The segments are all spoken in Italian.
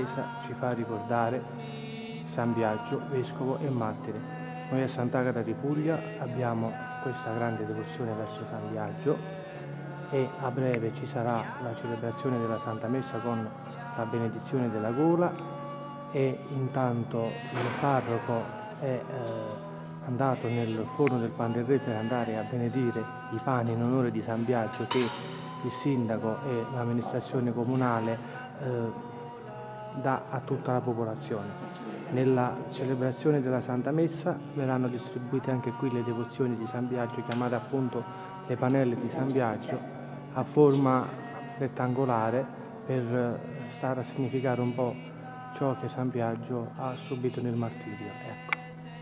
Chiesa ci fa ricordare San Biagio, vescovo e martire. Noi a Sant'Agata di Puglia abbiamo questa grande devozione verso San Biagio e a breve ci sarà la celebrazione della Santa Messa con la benedizione della gola e intanto il parroco è andato nel forno del Pan del Re per andare a benedire i pani in onore di San Biagio che il sindaco e l'amministrazione comunale dà a tutta la popolazione. Nella celebrazione della Santa Messa verranno distribuite anche qui le devozioni di San Biagio, chiamate appunto le panelle di San Biagio, a forma rettangolare per stare a significare un po' ciò che San Biagio ha subito nel martirio. Ecco.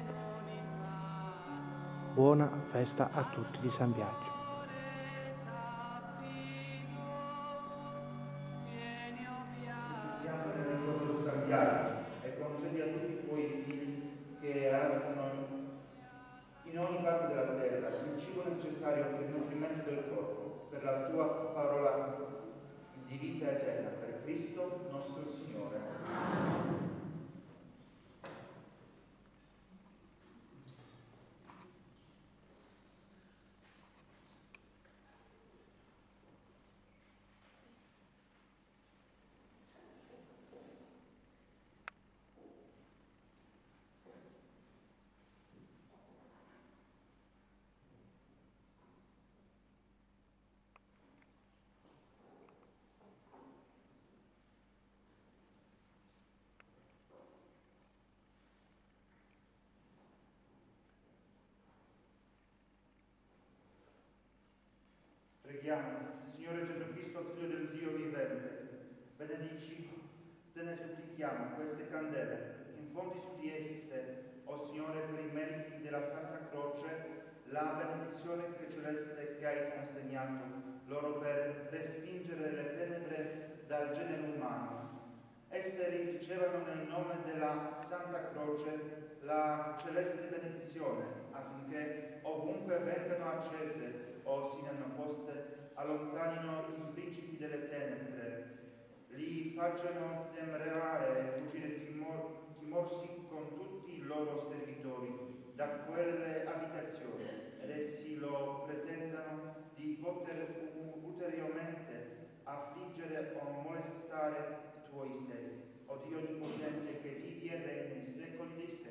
Buona festa a tutti di San Biagio. E concedi a tutti i tuoi figli che abitano in ogni parte della terra il cibo necessario per il nutrimento del corpo, per la tua parola di vita eterna, per Cristo nostro Signore. Preghiamo, Signore Gesù Cristo, Figlio del Dio vivente, benedici, te ne supplichiamo queste candele, infondi su di esse, o Signore, per i meriti della Santa Croce, la benedizione celeste che hai consegnato loro per respingere le tenebre dal genere umano. Esse ricevano nel nome della Santa Croce la celeste benedizione, affinché ovunque vengano accese o siano poste, allontanino i principi delle tenebre, li facciano temerare e fuggire timorsi con tutti i loro servitori da quelle abitazioni, ed essi lo pretendano di poter ulteriormente affliggere o molestare i tuoi servi, o Dio onnipotente che vivi e regni nei secoli dei secoli.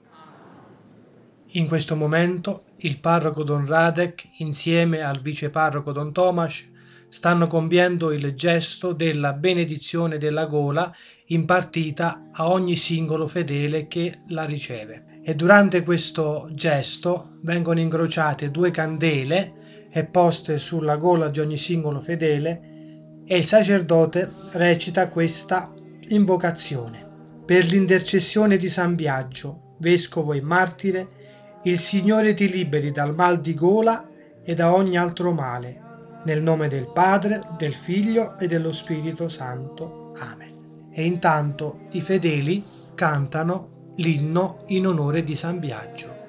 In questo momento il parroco Don Radek insieme al viceparroco Don Tomasz stanno compiendo il gesto della benedizione della gola impartita a ogni singolo fedele che la riceve. E durante questo gesto vengono incrociate 2 candele e poste sulla gola di ogni singolo fedele e il sacerdote recita questa invocazione. Per l'intercessione di San Biagio, vescovo e martire, il Signore ti liberi dal mal di gola e da ogni altro male. Nel nome del Padre, del Figlio e dello Spirito Santo. Amen. E intanto i fedeli cantano l'inno in onore di San Biagio.